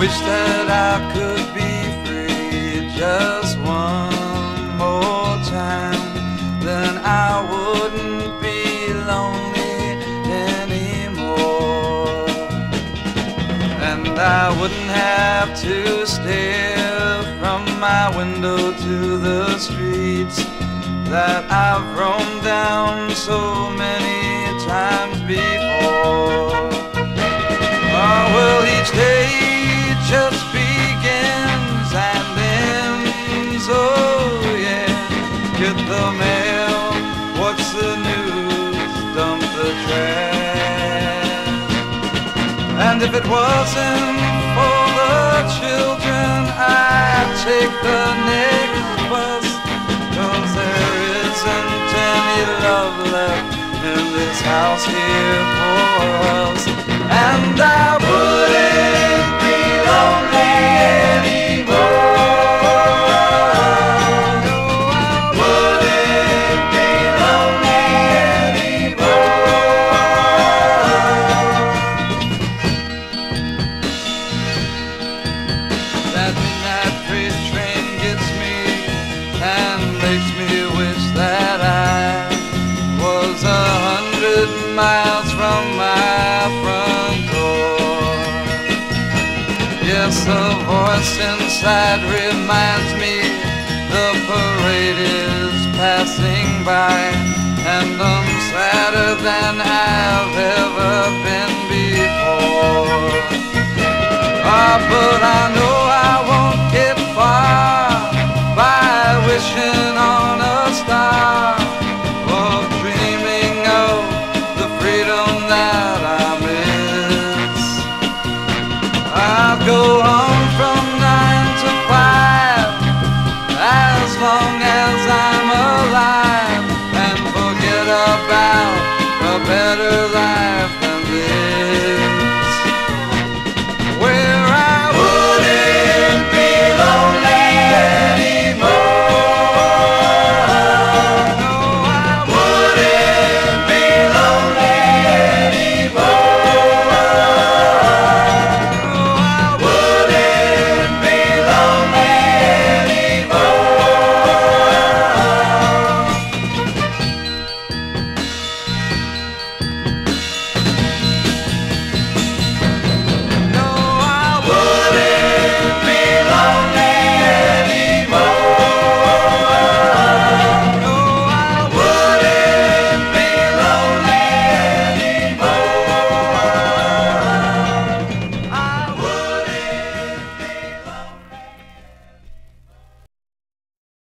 wish that I could be free just one more time. Then I wouldn't be lonely anymore, and I wouldn't have to stare from my window to the streets that I've roamed down so many times before. Oh, well, each day just begins and ends, oh yeah. Get the mail, what's the news, dump the trash. And if it wasn't for the children, I'd take the next bus, 'cause there isn't any love left in this house here for us. And I wouldn't be lonely anymore. No, I wouldn't be lonely anymore. That midnight freight train gets me and makes me wish that I was 100 miles from my front door. Yes, a voice inside reminds me the parade is passing by, and I'm sadder than I've ever been before. Ah, but I know